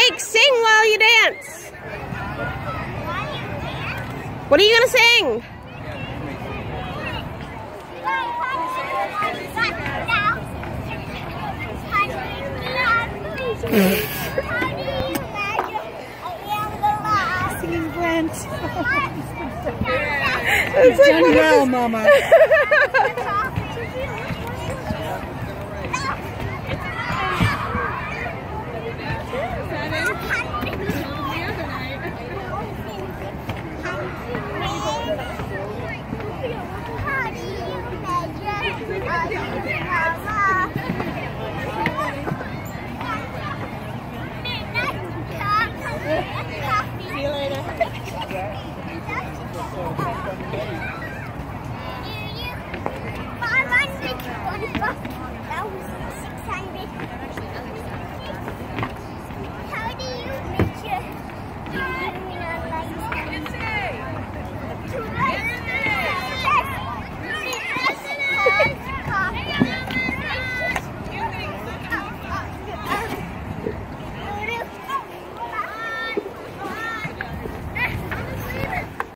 Jake, sing while you dance. What are you gonna sing? Singing Brent. It's You've done well, Mama.